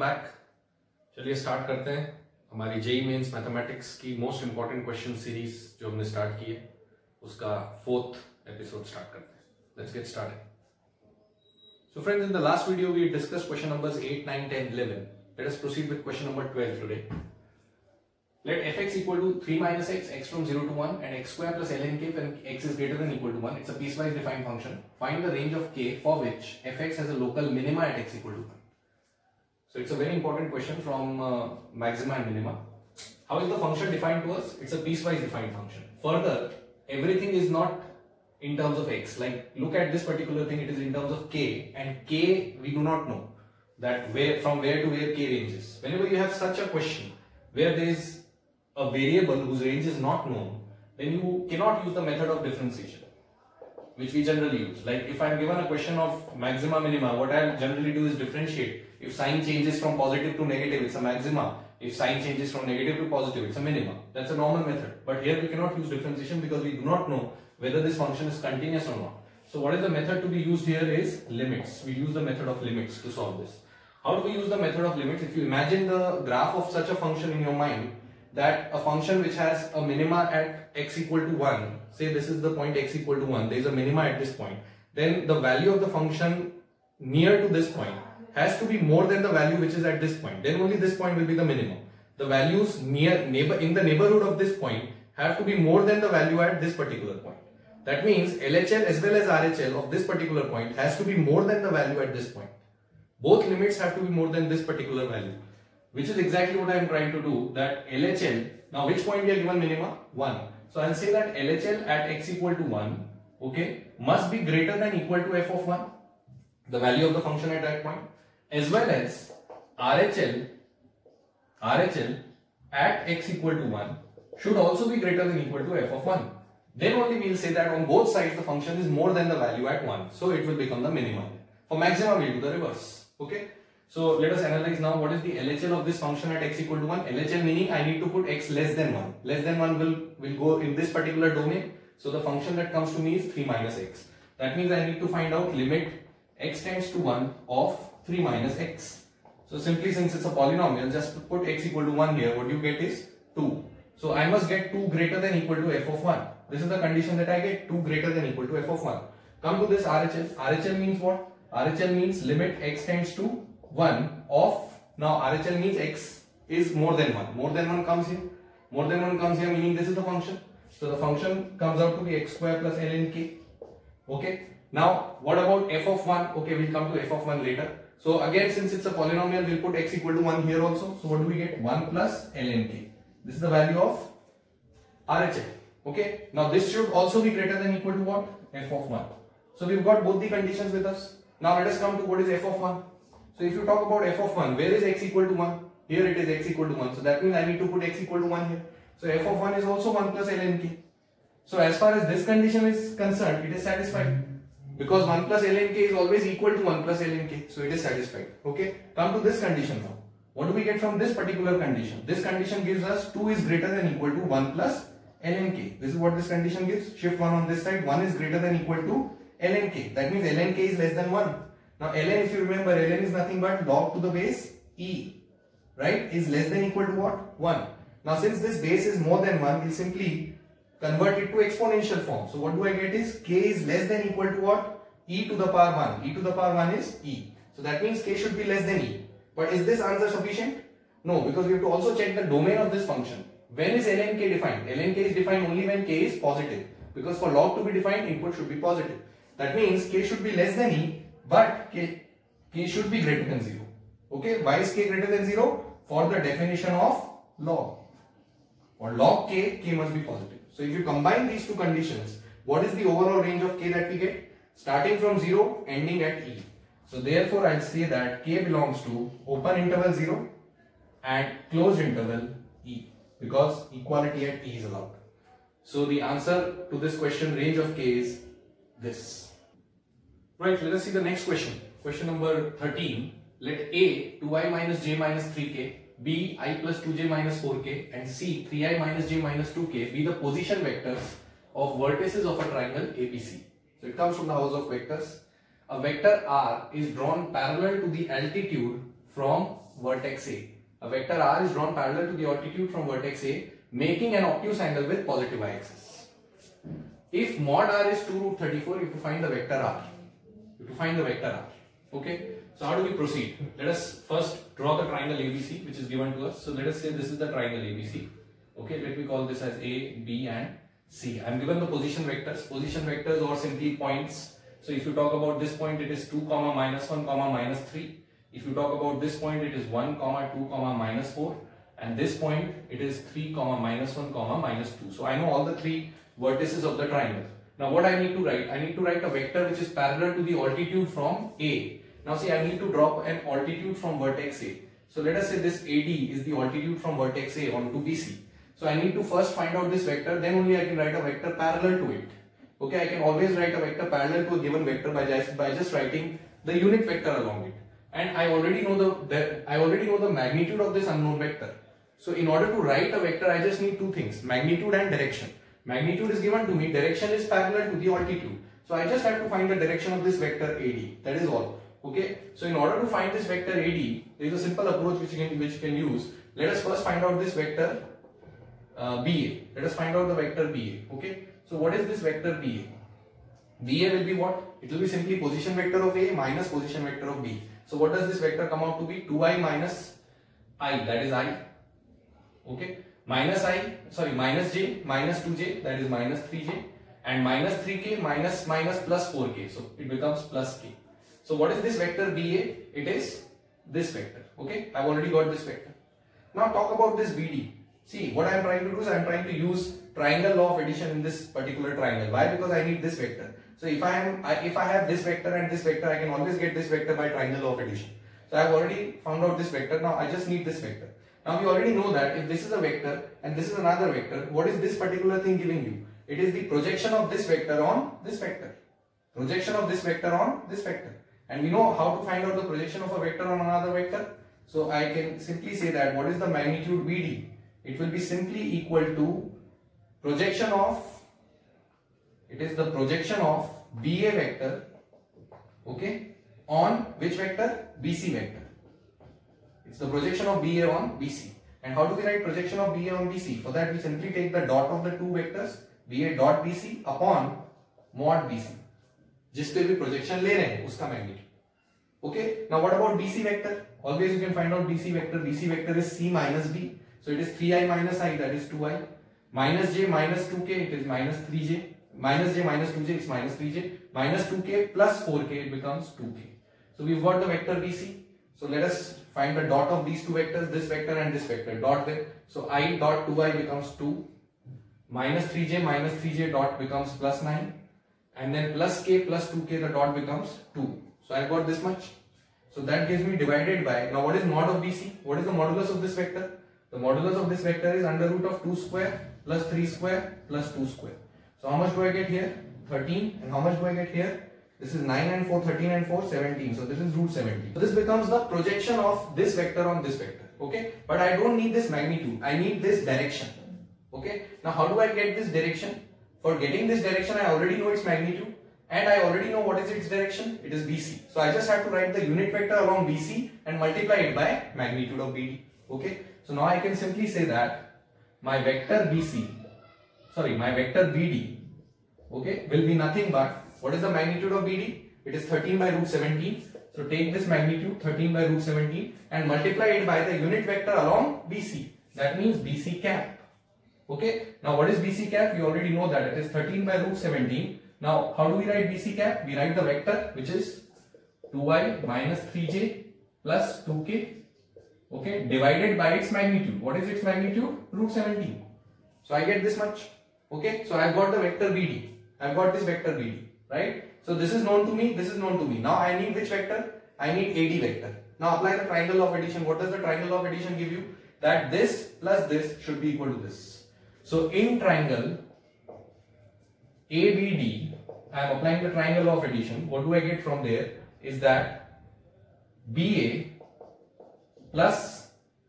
Back. चलिए start करते हैं हमारी जेईई मेंस मैथमेटिक्स की मोस्ट इंपॉर्टेंट क्वेश्चन सीरीज जो हमने स्टार्ट की है उसका 4th एपिसोड स्टार्ट करते हैं। Let's get started. So friends, in the last video we discussed question numbers 8, 9, 10, 11. Let us proceed with question number 12 today. Let fx equal to 3 minus x, x from 0 to 1, and x square plus ln k when x is greater than or equal to 1. It's a piecewise defined function. Find the range of k for which fx has a local minima at x equal to 1. So it's a very important question from maxima and minima. How is the function defined to us? It's a piecewise defined function. Further, everything is not in terms of x. Like, look at this particular thing, it is in terms of k, and k we do not know that from where to where k ranges. Whenever you have such a question where there is a variable whose range is not known, then you cannot use the method of differentiation, which we generally use. Like, if I am given a question of maxima minima, what I generally do is differentiate. If sign changes from positive to negative, it's a maxima. If sign changes from negative to positive, it's a minima. That's a normal method. But here we cannot use differentiation because we do not know whether this function is continuous or not. So what is the method to be used here is limits. We use the method of limits to solve this. How do we use the method of limits? If you imagine the graph of such a function in your mind, that a function which has a minima at x equal to 1, say this is the point x equal to 1, there is a minima at this point, then the value of the function near to this point has to be more than the value which is at this point. Then only this point will be the minimum. The values in the neighborhood of this point have to be more than the value at this particular point. That means LHL as well as RHL of this particular point has to be more than the value at this point. Both limits have to be more than this particular value, which is exactly what I am trying to do. That LHL, now which point we are given minima? 1. So I will say that LHL at x equal to 1, okay, must be greater than or equal to f of 1, the value of the function at that point, as well as RHL at x equal to 1 should also be greater than or equal to f of 1. Then only we will say that on both sides the function is more than the value at 1. So it will become the minimum. For maximum we will do the reverse. Okay. So let us analyze now what is the LHL of this function at x equal to 1. LHL meaning I need to put x less than 1. Less than 1 will go in this particular domain. So the function that comes to me is 3 minus x. That means I need to find out limit x tends to 1 of 3 minus x. So simply, since it's a polynomial, just put x equal to 1 here. What you get is 2. So I must get 2 greater than or equal to f of 1. This is the condition that I get, 2 greater than or equal to f of 1. Come to this RHL. RHL means what? RHL means limit x tends to 1 of, now RHL means x is more than 1. More than 1 comes here. More than 1 comes here, meaning this is the function. So the function comes out to be x square plus ln k. Okay. Now what about f of 1? Okay, we'll come to f of 1 later. So again, since it's a polynomial, we'll put x equal to 1 here also. So what do we get? 1 plus ln k. This is the value of RHL. Okay. Now this should also be greater than or equal to what? F of 1. So we've got both the conditions with us. Now let us come to what is f of 1. So if you talk about f of 1, where is x equal to 1? Here it is x equal to 1. So that means I need to put x equal to 1 here. So f of 1 is also 1 plus ln k. So as far as this condition is concerned, it is satisfied. Because 1 plus ln k is always equal to 1 plus ln k. So it is satisfied. Okay. Come to this condition now. What do we get from this particular condition? This condition gives us 2 is greater than or equal to 1 plus ln k. This is what this condition gives. Shift 1 on this side. 1 is greater than or equal to ln k. That means ln k is less than 1. Now ln, if you remember, ln is nothing but log to the base e, right, is less than or equal to what? 1. Now since this base is more than 1, we'll simply convert it to exponential form. So what do I get is k is less than or equal to what? E to the power 1. E to the power 1 is e. So that means k should be less than e. But is this answer sufficient? No, because we have to also check the domain of this function. When is ln k defined? Ln k is defined only when k is positive. Because for log to be defined, input should be positive. That means k should be less than e, but k should be greater than 0. Okay, why is k greater than 0? For the definition of log. For log k must be positive. So if you combine these two conditions, what is the overall range of k that we get? Starting from 0, ending at e. So therefore I'll say that k belongs to open interval 0 and closed interval e, because equality at e is allowed. So the answer to this question, range of k, is this. Right, let us see the next question. Question number 13. Let A 2i minus j minus 3k, B I plus 2j minus 4k, and C 3i minus j minus 2k be the position vectors of vertices of a triangle ABC. So it comes from the house of vectors. A vector R is drawn parallel to the altitude from vertex A. A vector R is drawn parallel to the altitude from vertex A, making an obtuse angle with positive y-axis. If mod R is 2 root 34, you have to find the vector R. You have to find the vector R. Okay. So how do we proceed? Let us first draw the triangle ABC, which is given to us. So let us say this is the triangle ABC. Okay. Let me call this as A, B, and C. I am given the position vectors. Position vectors or simply points. So if you talk about this point, it is 2, minus 1, minus 3. If you talk about this point, it is 1, 2, minus 4. And this point, it is 3, minus 1, minus 2. So I know all the three vertices of the triangle. Now what I need to write? I need to write a vector which is parallel to the altitude from A. Now see, I need to drop an altitude from vertex A. So let us say this AD is the altitude from vertex A onto BC. So I need to first find out this vector, then only I can write a vector parallel to it. Okay, I can always write a vector parallel to a given vector by just writing the unit vector along it. And I already know the magnitude of this unknown vector. So in order to write a vector, I just need two things: magnitude and direction. Magnitude is given to me, direction is parallel to the altitude. So I just have to find the direction of this vector AD. That is all. Okay. So in order to find this vector AD, there is a simple approach which you can use. Let us first find out this vector BA. Let us find out the vector BA. Okay. So what is this vector BA? BA will be what? It will be simply position vector of A minus position vector of B. So what does this vector come out to be? 2i minus I, that is I. Okay. Minus j minus 2j, that is minus 3j, and minus 3k minus plus 4k. So it becomes plus k. So what is this vector BA? It is this vector. Okay. I've already got this vector. Now talk about this BD. See, what I am trying to do is I am trying to use triangle law of addition in this particular triangle. Why? Because I need this vector. So if I have this vector and this vector, I can always get this vector by triangle law of addition. So I have already found out this vector. Now I just need this vector. Now we already know that if this is a vector and this is another vector, what is this particular thing giving you? It is the projection of this vector on this vector. Projection of this vector on this vector. And we know how to find out the projection of a vector on another vector. So I can simply say that what is the magnitude BD? It will be simply equal to projection of, it is the projection of BA vector, okay, on which vector? BC vector. It's the projection of BA on BC. And how do we write projection of BA on BC? For that we simply take the dot of the two vectors BA dot BC upon mod BC. जिस पे भी projection ले रहे हैं उसका magnitude. Okay. Now what about BC vector? Always you can find out BC vector. BC vector is C minus B. So it is 3i minus I, that is 2i. Minus j minus 2k, it is minus 3j. Minus j minus 2j, it's minus 3j. Minus 2k plus 4k, it becomes 2k. So we've got the vector BC. So let us find the dot of these two vectors, this vector and this vector. Dot them. So I dot 2i becomes 2. Minus 3j dot becomes plus 9. And then plus k plus 2k, the dot becomes 2. So I got this much. So that gives me divided by, now what is mod of BC? What is the modulus of this vector? The modulus of this vector is under root of 2 square plus 3 square plus 2 square. So how much do I get here? 13. And how much do I get here? This is 9 and 4, 13 and 4, 17. So this is root 17. So this becomes the projection of this vector on this vector. Okay. But I don't need this magnitude. I need this direction. Okay. Now how do I get this direction? For getting this direction, I already know its magnitude. And I already know what is its direction. It is BC. So I just have to write the unit vector along BC and multiply it by magnitude of BD. Okay. So now I can simply say that my vector BD, okay, will be nothing but, what is the magnitude of BD? It is 13 by root 17. So take this magnitude 13 by root 17 and multiply it by the unit vector along BC. That means BC cap. Okay. Now what is BC cap? We already know that it is 13 by root 17. Now how do we write BC cap? We write the vector which is 2i minus 3j plus 2k, okay, divided by its magnitude. What is its magnitude? Root 17. So I get this much. Okay. So I've got the vector BD. I've got this vector BD. Right. So this is known to me. This is known to me. Now I need which vector? I need AD vector. Now apply the triangle of addition. What does the triangle of addition give you? That this plus this should be equal to this. So in triangle ABD, I am applying the triangle of addition. What do I get from there is that BA plus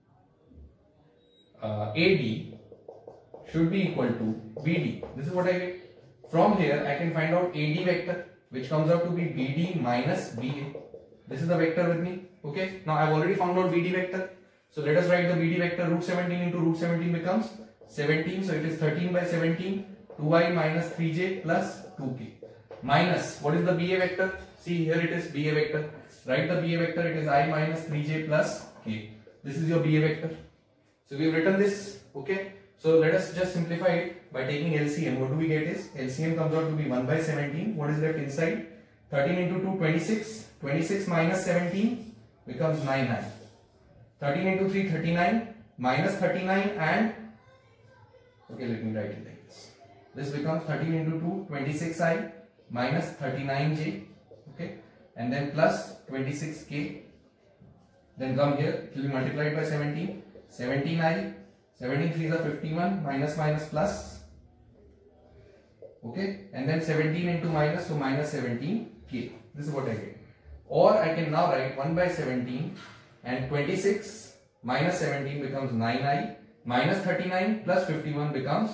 AD should be equal to BD. This is what I get. From here I can find out AD vector, which comes out to be BD minus BA. This is the vector with me. Okay. Now I've already found out BD vector. So let us write the BD vector. Root 17 into root 17 becomes 17. So it is 13 by 17. 2i minus 3j plus 2k. Minus, what is the BA vector? See, here it is BA vector. Write the BA vector. It is I minus 3j plus k. This is your BA vector. So we have written this. Okay. So let us just simplify it by taking LCM. What do we get is LCM comes out to be 1 by 17. What is left inside? 13 into 2, 26. 26 minus 17 becomes 9i. 13 into 3, 39. Minus 39 and okay, let me write it like this. This becomes 13 into 2, 26i minus 39j. Okay, and then plus 26k. Then come here, it will be multiplied by 17. 17i. 17 3s are 51, minus minus plus. Okay, and then 17 into minus, so minus 17k. This is what I get. Or I can now write 1 by 17 and 26 minus 17 becomes 9i, minus 39 plus 51 becomes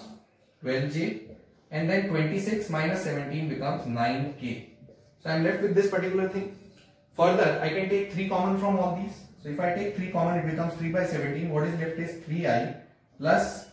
12j, and then 26 minus 17 becomes 9k. So I am left with this particular thing. Further, I can take 3 common from all these. So if I take 3 common, it becomes 3 by 17. What is left is 3i plus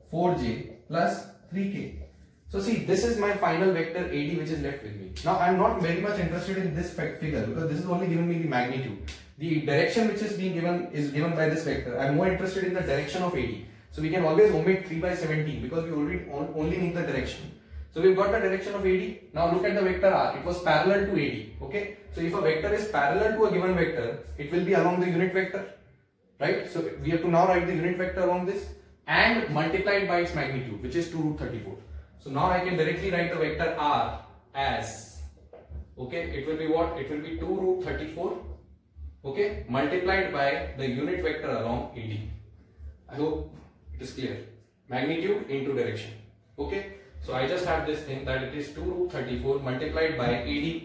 4j plus 3k. So see, this is my final vector AD which is left with me. Now I am not very much interested in this figure because this is only giving me the magnitude. The direction which is being given is given by this vector. I am more interested in the direction of AD. So we can always omit 3 by 17 because we already only need the direction. So we've got the direction of AD. Now look at the vector R. It was parallel to AD. Okay. So if a vector is parallel to a given vector, it will be along the unit vector. Right. So we have to now write the unit vector along this and multiply it by its magnitude, which is 2 root 34. So now I can directly write the vector R as, okay, it will be what? It will be 2 root 34, okay, multiplied by the unit vector along AD. I hope it is clear. Magnitude into direction. Okay. So I just have this thing that it is 2 root 34 multiplied by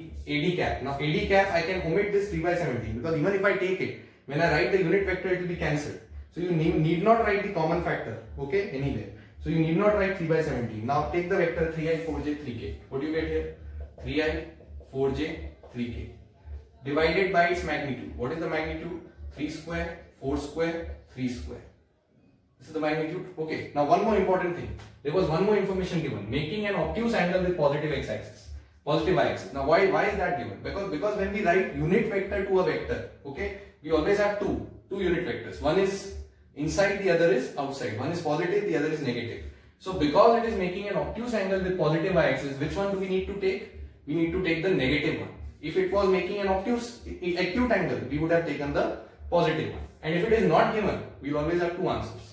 AD cap. Now AD cap, I can omit this 3 by 17 because even if I take it, when I write the unit vector, it will be cancelled. So you need not write the common factor, okay, anywhere. So you need not write 3 by 17. Now take the vector 3i, 4j, 3k. What do you get here? 3i, 4j, 3k. Divided by its magnitude. What is the magnitude? 3 square, 4 square, 3 square. This is the magnitude. Okay. Now one more important thing. There was one more information given. Making an obtuse angle with positive x-axis. Positive y-axis. Now why is that given? Because when we write unit vector to a vector, okay, we always have two unit vectors. One is inside, the other is outside. One is positive, the other is negative. So because it is making an obtuse angle with positive y-axis, which one do we need to take? We need to take the negative one. If it was making an obtuse acute angle, we would have taken the positive one. And if it is not given, we will always have two answers.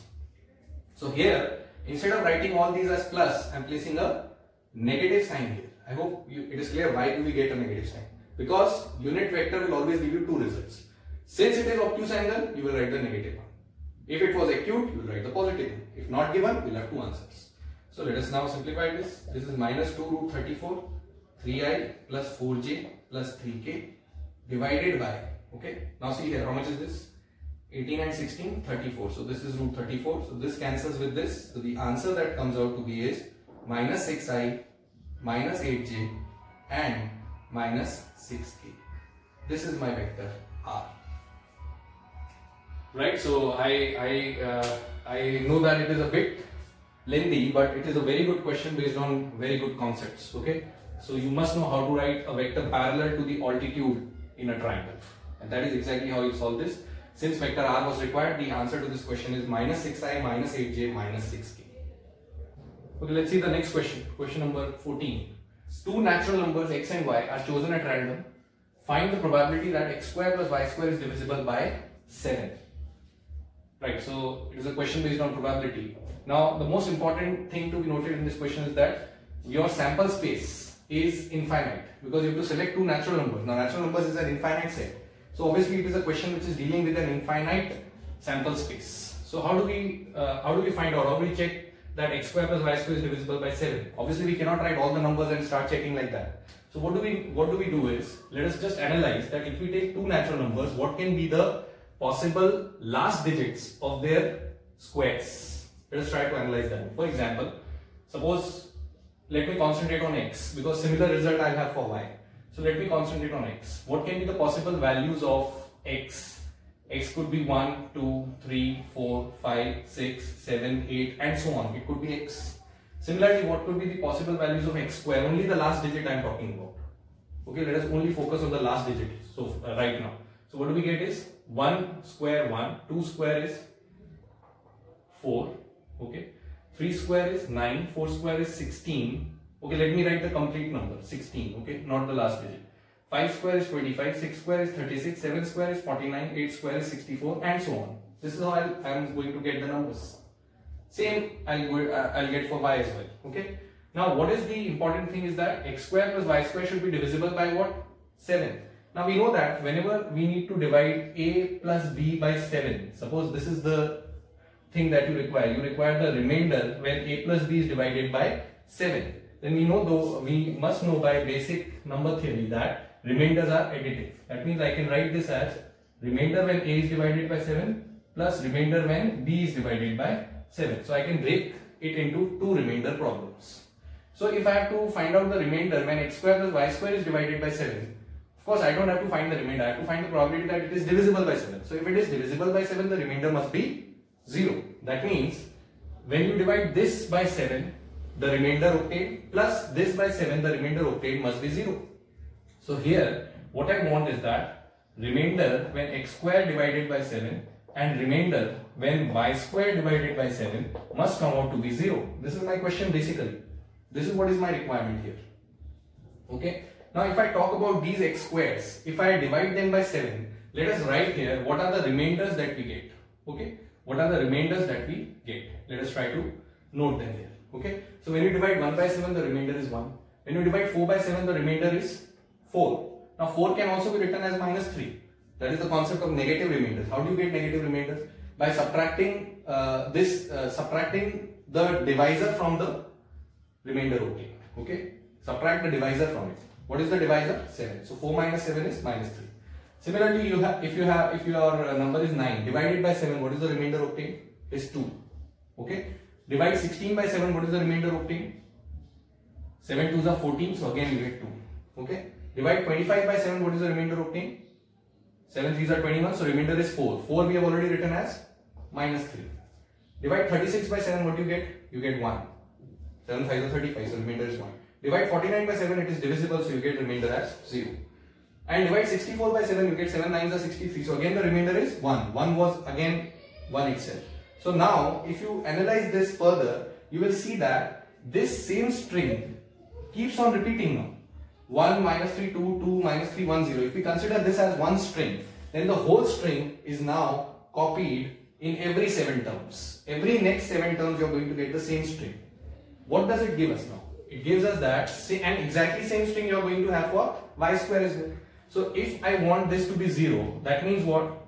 So here, instead of writing all these as plus, I am placing a negative sign here. I hope it is clear why do we get a negative sign. Because unit vector will always give you two results. Since it is obtuse angle, you will write the negative one. If it was acute, you will write the positive one. If not given, we will have two answers. So let us now simplify this. This is minus 2 root 34, 3i plus 4j plus 3k divided by, okay. Now see here, how much is this? 18 and 16, 34. So this is root 34. So this cancels with this. So the answer that comes out to be is minus 6i, minus 8j and minus 6k. This is my vector R. Right, so I know that it is a bit lengthy, but it is a very good question based on very good concepts. Okay, so you must know how to write a vector parallel to the altitude in a triangle, and that is exactly how you solve this. Since vector R was required, the answer to this question is minus 6i, minus 8j, minus 6k. Okay, let's see the next question. Question number 14. Two natural numbers x and y are chosen at random. Find the probability that x square plus y square is divisible by 7. Right, so it is a question based on probability. Now the most important thing to be noted in this question is that your sample space is infinite because you have to select two natural numbers. Now natural numbers is an infinite set. So obviously it is a question which is dealing with an infinite sample space. So how do we find out, how do we check that x square plus y square is divisible by 7? Obviously we cannot write all the numbers and start checking like that. So what do we do is, let us just analyze that if we take two natural numbers, what can be the possible last digits of their squares. Let us try to analyze that. For example, suppose let me concentrate on x because similar result I'll have for y. So let me concentrate on x. What can be the possible values of x? X could be 1, 2, 3, 4, 5, 6, 7, 8 and so on. It could be x. Similarly, what could be the possible values of x square? Only the last digit I am talking about. Okay, let us only focus on the last digit. So right now. So what do we get is 1 square 1, 2 square is 4. Okay. 3 square is 9, 4 square is 16. Okay, let me write the complete number, 16, okay, not the last digit. 5 square is 25, 6 square is 36, 7 square is 49, 8 square is 64 and so on. This is how I am going to get the numbers. Same I'll get for y as well, okay. Now what is the important thing is that x square plus y square should be divisible by what? 7. Now we know that whenever we need to divide a plus b by 7, suppose this is the thing that you require the remainder when a plus b is divided by 7. Then we must know by basic number theory that remainders are additive. That means I can write this as remainder when a is divided by 7 plus remainder when b is divided by 7. So I can break it into two remainder problems. So if I have to find out the remainder when x square plus y square is divided by 7, of course I don't have to find the remainder, I have to find the probability that it is divisible by 7. So if it is divisible by 7, the remainder must be 0. That means when you divide this by 7, the remainder obtained plus this by 7, the remainder obtained must be 0. So here what I want is that remainder when x square divided by 7 and remainder when y square divided by 7 must come out to be 0. This is my question basically. This is what is my requirement here. Okay. Now if I talk about these x squares, if I divide them by 7, let us write here what are the remainders that we get. Okay. What are the remainders that we get? Let us try to note them here. Okay. So when you divide 1 by 7, the remainder is 1. When you divide 4 by 7, the remainder is 4. Now 4 can also be written as minus 3. That is the concept of negative remainders. How do you get negative remainders? By subtracting subtracting the divisor from the remainder obtained. Okay. Subtract the divisor from it. What is the divisor? 7. So 4 minus 7 is minus 3. Similarly, if your number is 9 divided by 7, what is the remainder obtained? Is 2. Okay. Divide 16 by 7, what is the remainder obtained? 7 2s are 14, so again you get 2. Okay. Divide 25 by 7, what is the remainder obtained? 7 3s are 21, so remainder is 4. 4 we have already written as minus 3. Divide 36 by 7, what do you get? You get 1. 7 5s are 35, so remainder is 1. Divide 49 by 7, it is divisible, so you get remainder as 0. And divide 64 by 7, you get 7 9s are 63, so again the remainder is 1. 1 was again 1 itself. So now, if you analyze this further, you will see that this same string keeps on repeating now. 1, minus 3, 2, 2, minus 3, 1, 0. If we consider this as one string, then the whole string is now copied in every 7 terms. Every next 7 terms you are going to get the same string. What does it give us now? It gives us that, and exactly same string you are going to have for y square as well. So if I want this to be 0, that means what?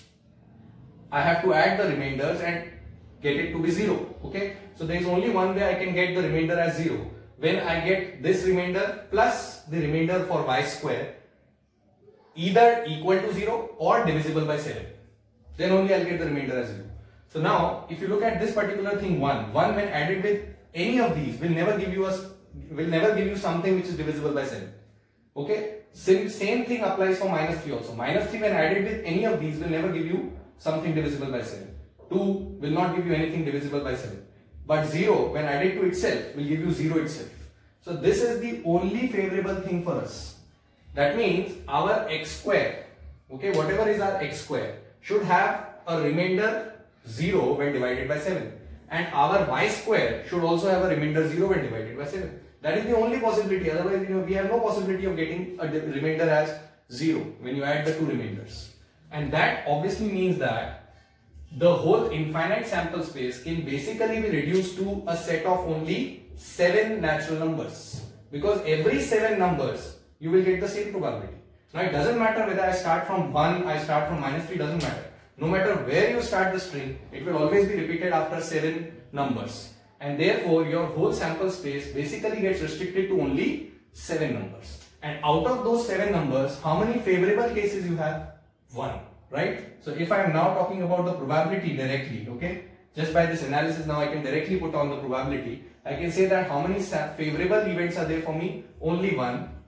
I have to add the remainders and get it to be 0. Okay. So there is only one way I can get the remainder as 0. When I get this remainder plus the remainder for y square either equal to 0 or divisible by 7. Then only I'll get the remainder as 0. So now if you look at this particular thing 1 when added with any of these will never give you something which is divisible by 7. Okay. Same thing applies for minus 3 also. Minus 3 when added with any of these will never give you something divisible by 7. 2 will not give you anything divisible by 7. But 0 when added to itself will give you 0 itself. So this is the only favorable thing for us. That means our x square, okay, whatever is our x square should have a remainder 0 when divided by 7. And our y square should also have a remainder 0 when divided by 7. That is the only possibility. Otherwise, we have no possibility of getting a remainder as 0 when you add the two remainders. And that obviously means that the whole infinite sample space can basically be reduced to a set of only 7 natural numbers. Because every 7 numbers, you will get the same probability. Now it doesn't matter whether I start from 1, I start from minus 3, doesn't matter. No matter where you start the string, it will always be repeated after 7 numbers. And therefore, your whole sample space basically gets restricted to only 7 numbers. And out of those 7 numbers, how many favorable cases you have? 1, right? So if I am now talking about the probability directly, okay, just by this analysis now I can directly put on the probability. I can say that how many favorable events are there for me? Only 1.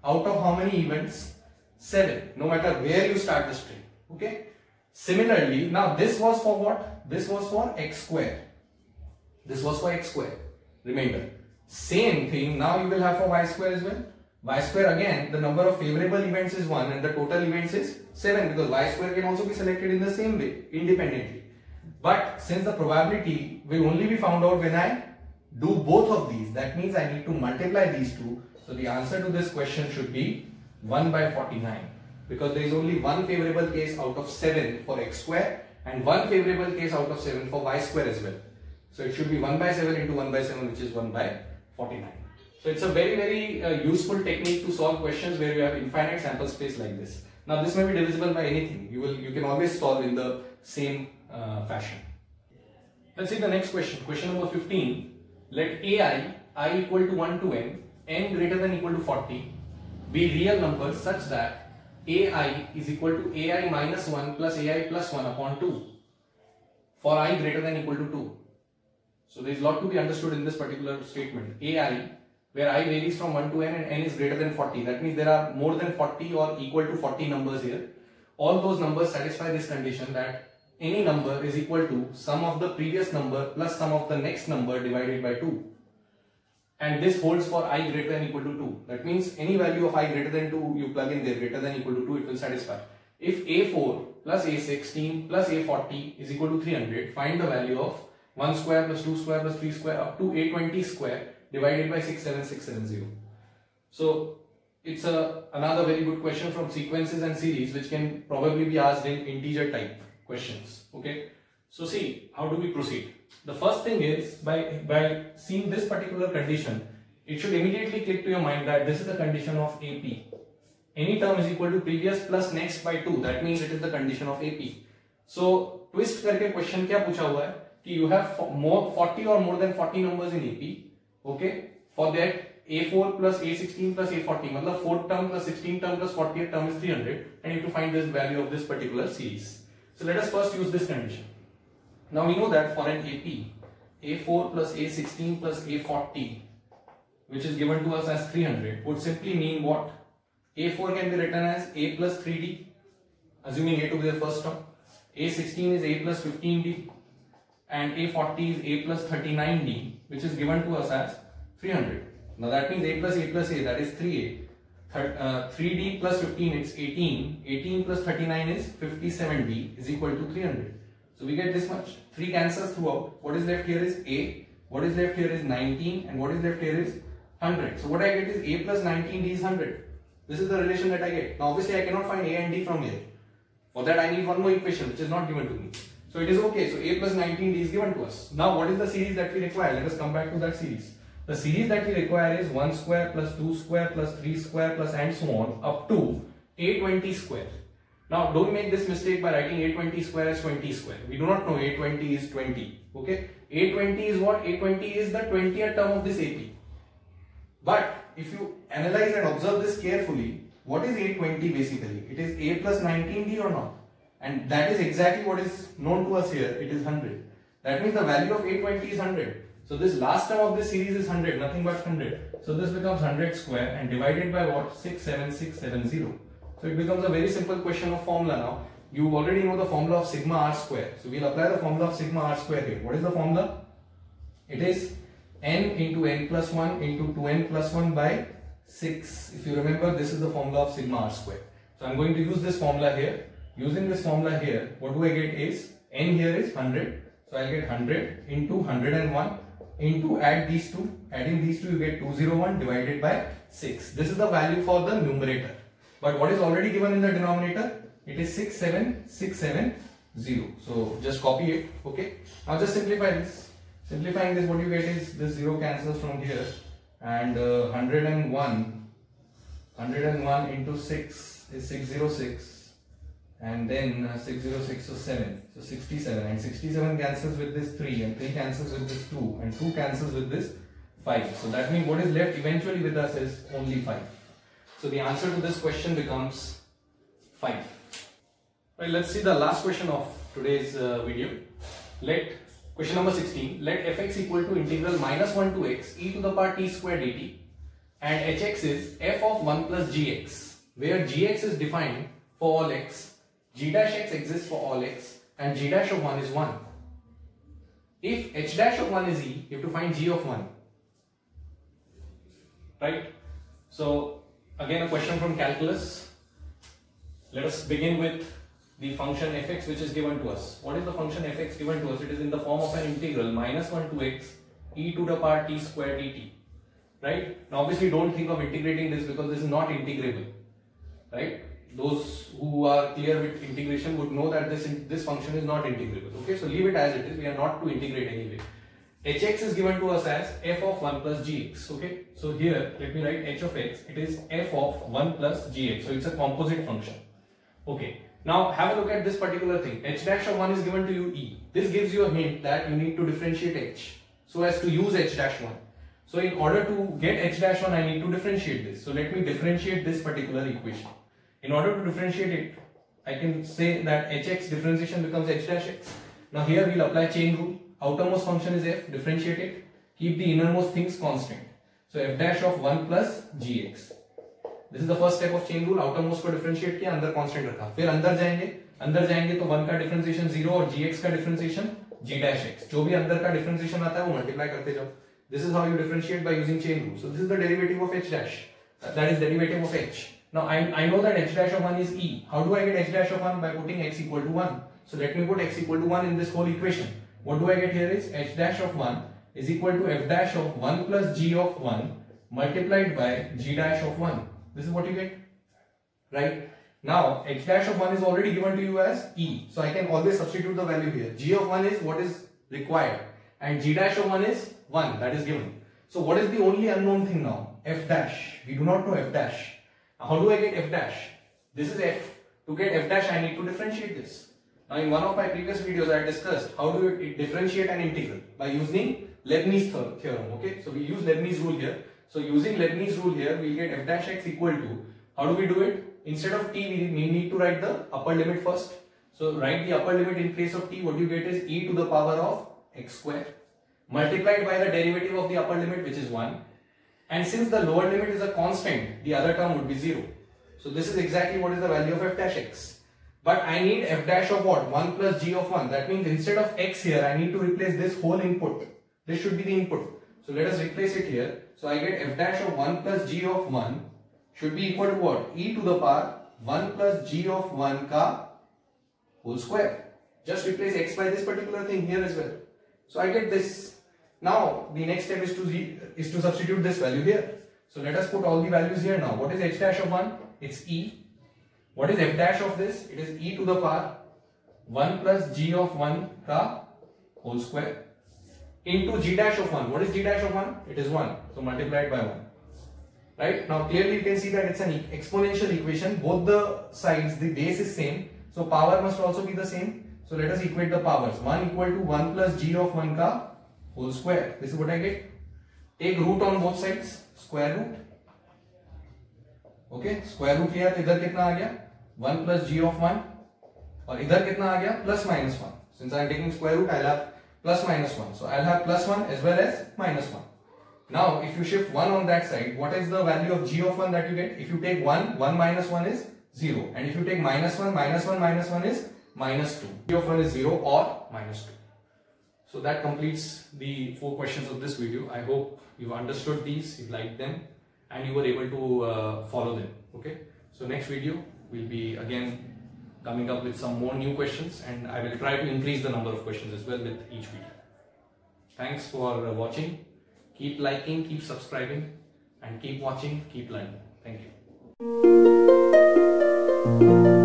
out of how many events? 7, no matter where you start the string. Okay. Similarly, now this was for what? This was for x square. This was for x square. Remainder. Same thing now you will have for y square as well. Y square again, the number of favorable events is 1 and the total events is 7, because y square can also be selected in the same way, independently. But since the probability will only be found out when I do both of these, that means I need to multiply these two. So the answer to this question should be 1 by 49, because there is only one favorable case out of 7 for x square and one favorable case out of 7 for y square as well. So it should be 1 by 7 into 1 by 7, which is 1 by 49. So it's a very useful technique to solve questions where you have infinite sample space like this. Now this may be divisible by anything. You can always solve in the same fashion. Let's see the next question. Question number 15. Let ai, I equal to 1 to n greater than equal to 40 be real numbers such that ai is equal to ai minus 1 plus ai plus 1 upon 2 for I greater than equal to 2. So there is a lot to be understood in this particular statement. ai, where I varies from 1 to n and n is greater than 40. That means there are more than 40 or equal to 40 numbers here. All those numbers satisfy this condition that any number is equal to sum of the previous number plus sum of the next number divided by 2. And this holds for I greater than equal to 2. That means any value of I greater than 2 you plug in there, greater than equal to 2, it will satisfy. If a4 plus a16 plus a40 is equal to 300, find the value of 1 square plus 2 square plus 3 square up to 820 square divided by 67670. So it's another very good question from sequences and series, which can probably be asked in integer type questions. Okay, so see, how do we proceed? The first thing is, by seeing this particular condition, it should immediately click to your mind that this is the condition of AP. Any term is equal to previous plus next by 2. That means it is the condition of AP. So twist करके question क्या पूछा हुआ है कि you have 40 or more than 40 numbers in AP. Okay, for that a4 plus a16 plus a40, मतलब 4th term plus 16th term plus 40th term is 300, and you have to find this value of this particular series. So let us first use this condition. Now we know that for an AP, a4 plus a16 plus a40, which is given to us as 300, would simply mean what? a4 can be written as a plus 3d, assuming a to be the first term. a16 is a plus 15d, and a40 is a plus 39d, which is given to us as 300. Now that means a, that is 3a. 3d plus 15, it's 18. 18 plus 39 is 57d is equal to 300. So we get this much. 3 cancels throughout. What is left here is a, what is left here is 19, and what is left here is 100. So what I get is a plus 19d is 100. This is the relation that I get. Now obviously I cannot find a and d from here. For that I need one more equation which is not given to me. So it is okay. So a plus 19d is given to us. Now what is the series that we require? Let us come back to that series. The series that we require is 1 square plus 2 square plus 3 square plus and so on up to 820 square. Now don't make this mistake by writing 820 square as 20 square. We do not know 820 is 20. Okay, 820 is what? 820 is the 20th term of this AP. But if you analyze and observe this carefully, what is 820 basically? It is a plus 19d or not? And that is exactly what is known to us here. It is 100. That means the value of 820 is 100. So this last term of this series is 100, nothing but 100. So this becomes 100 square and divided by what? 67670. So it becomes a very simple question of formula now. You already know the formula of sigma r square. So we'll apply the formula of sigma r square here. What is the formula? It is n into n plus 1 into 2n plus 1 by 6. If you remember, this is the formula of sigma r square. So I'm going to use this formula here. Using this formula here, what do I get is, n here is 100. So I'll get 100 into 101 into add these two. Adding these two you get 201 divided by 6. This is the value for the numerator. But what is already given in the denominator? It is 67670. So just copy it. Okay. Now just simplify this. Simplifying this, what you get is this 0 cancels from here, and 101 into 6 is 606, and then 606 so 7, so 67, and 67 cancels with this 3, and 3 cancels with this 2, and 2 cancels with this 5. So that means what is left eventually with us is only 5. So the answer to this question becomes 5. Right, let's see the last question of today's video. Question number 16. Let fx equal to integral -1 to x e to the power t square dt and hx is f of 1 plus gx, where gx is defined for all x, g dash x exists for all x, and g dash of 1 is 1. If h dash of 1 is e, you have to find g of 1. Right? So again a question from calculus. Let us begin with the function fx which is given to us. What is the function fx given to us? It is in the form of an integral -1 to x e to the power t square dt. Right? Now obviously don't think of integrating this because this is not integrable. Right? Those who are clear with integration would know that this function is not integrable. Okay, so leave it as it is. We are not to integrate anyway. hx is given to us as f of 1 plus gx. Okay, so here let me write h of x. It is f of 1 plus gx. So it's a composite function. Okay, now have a look at this particular thing. H dash of 1 is given to you e. This gives you a hint that you need to differentiate h so as to use h dash 1. So in order to get h dash 1, I need to differentiate this. So let me differentiate this particular equation. In order to differentiate it, I can say that hx differentiation becomes h dash x. Now here we'll apply chain rule. Outermost function is f, differentiate it, keep the innermost things constant. So f dash of 1 plus gx. This is the first step of chain rule. Outermost को differentiate किया, अंदर constant रखा. फिर अंदर जाएंगे तो 1 का differentiation 0 और gx का differentiation g dash x. जो भी अंदर का differentiation आता है वो multiply करते जाओ. This is how you differentiate by using chain rule. So this is the derivative of h dash. That is derivative of h. Now I know that h dash of 1 is e. How do I get h dash of 1? By putting x equal to 1. So let me put x equal to 1 in this whole equation. What do I get here is h dash of 1 is equal to f dash of 1 plus g of 1 multiplied by g dash of 1. This is what you get. Right? Now h dash of 1 is already given to you as e. So I can always substitute the value here. G of 1 is what is required and g dash of 1 is 1, that is given. So what is the only unknown thing now? F dash. We do not know f dash. How do I get f dash? This is f. To get f dash, I need to differentiate this. Now, in one of my previous videos, I discussed how do you differentiate an integral by using Leibniz theorem. Okay, so we use Leibniz rule here. So using Leibniz rule here, we get f dash x equal to. How do we do it? Instead of t, we need to write the upper limit first. So write the upper limit in place of t. What you get is e to the power of x square multiplied by the derivative of the upper limit, which is 1. And since the lower limit is a constant, the other term would be 0. So this is exactly what is the value of f dash x. But I need f dash of what? 1 plus g of 1. That means instead of x here, I need to replace this whole input. This should be the input. So let us replace it here. So I get f dash of 1 plus g of 1 should be equal to what? E to the power 1 plus g of 1 ka whole square. Just replace x by this particular thing here as well. So I get this. Now the next step is to substitute this value here. So let us put all the values here now. What is h dash of 1? It's e. What is f dash of this? It is e to the power 1 plus g of 1 ka whole square into g dash of 1. What is g dash of 1? It is 1. So multiplied by 1. Right? Now clearly you can see that it's an exponential equation. Both the sides, the base is same. So power must also be the same. So let us equate the powers. 1 equal to 1 plus g of 1 ka whole square. This is what I get. Take root on both sides. Square root. Okay, square root लिया तो इधर कितना आ गया 1 plus g of 1 और इधर कितना आ गया plus minus 1. Since I am taking square root, I'll have plus minus 1. So I'll have plus 1 as well as minus 1. Now if you shift 1 on that side, what is the value of g of 1 that you get? If you take 1, 1 minus 1 is 0. And if you take minus 1, minus 1 minus 1 is minus 2. G of 1 is 0 or minus 2. So that completes the 4 questions of this video. I hope you understood these, you liked them, and you were able to follow them. Okay, so next video will be again coming up with some more new questions, and I will try to increase the number of questions as well with each video. Thanks for watching. Keep liking, keep subscribing, and keep watching, keep learning. Thank you.